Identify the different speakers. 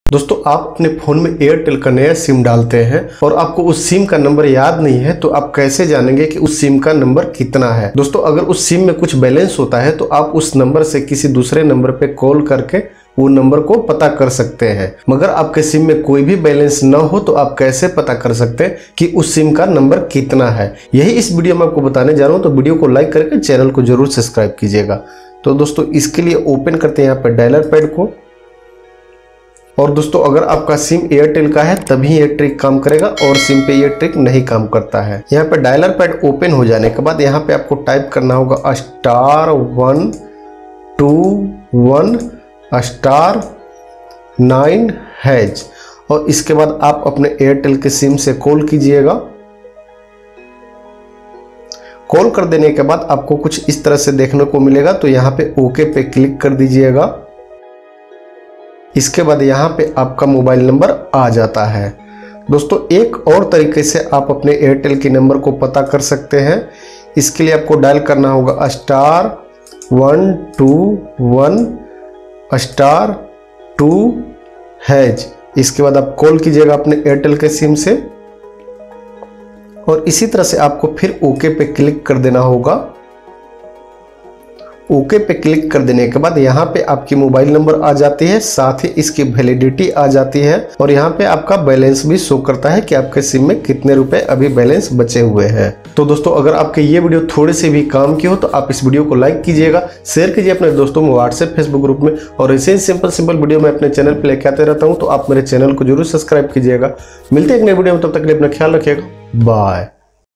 Speaker 1: दोस्तों आप अपने फ़ोन में एयरटेल का नया सिम डालते हैं और आपको उस सिम का नंबर याद नहीं है, तो आप कैसे जानेंगे कि उस सिम का नंबर कितना है। दोस्तों अगर उस सिम में कुछ बैलेंस होता है तो आप उस नंबर से किसी दूसरे नंबर पे कॉल करके वो नंबर को पता कर सकते हैं। मगर आपके सिम में कोई भी बैलेंस न हो तो आप कैसे पता कर सकते हैं कि उस सिम का नंबर कितना है। यही इस वीडियो में आपको बताने जा रहा हूँ, तो वीडियो को लाइक करके चैनल को जरूर सब्सक्राइब कीजिएगा। तो दोस्तों इसके लिए ओपन करते हैं यहाँ पर डायलर पैड को। और दोस्तों अगर आपका सिम एयरटेल का है तभी ये ट्रिक काम करेगा और सिम पे ये ट्रिक नहीं काम करता है। यहाँ पे डायलर पैड ओपन हो जाने के बाद यहाँ पे आपको टाइप करना होगा *121*9# और इसके बाद आप अपने एयरटेल के सिम से कॉल कीजिएगा। कॉल कर देने के बाद आपको कुछ इस तरह से देखने को मिलेगा, तो यहाँ पे ओके पे क्लिक कर दीजिएगा। इसके बाद यहाँ पे आपका मोबाइल नंबर आ जाता है। दोस्तों एक और तरीके से आप अपने एयरटेल के नंबर को पता कर सकते हैं। इसके लिए आपको डायल करना होगा *121*2#। इसके बाद आप कॉल कीजिएगा अपने एयरटेल के सिम से और इसी तरह से आपको फिर ओके पे क्लिक कर देना होगा। ओके पे क्लिक कर देने के बाद यहाँ पे आपकी मोबाइल नंबर आ जाती है, साथ ही इसकी वैलिडिटी आ जाती है और यहाँ पे आपका बैलेंस भी शो करता है कि आपके सिम में कितने रुपए अभी बैलेंस बचे हुए हैं। तो दोस्तों अगर आपके ये वीडियो थोड़े से भी काम की हो तो आप इस वीडियो को लाइक कीजिएगा, शेयर कीजिए अपने दोस्तों में, व्हाट्सएप फेसबुक ग्रुप में। और ऐसे ही सिंपल वीडियो मैं अपने चैनल पर लेके आते रहता हूँ, तो आप मेरे चैनल को जरूर सब्सक्राइब कीजिएगा। मिलते हैं एक नए वीडियो में, तब तक के लिए अपना ख्याल रखिएगा। बाय।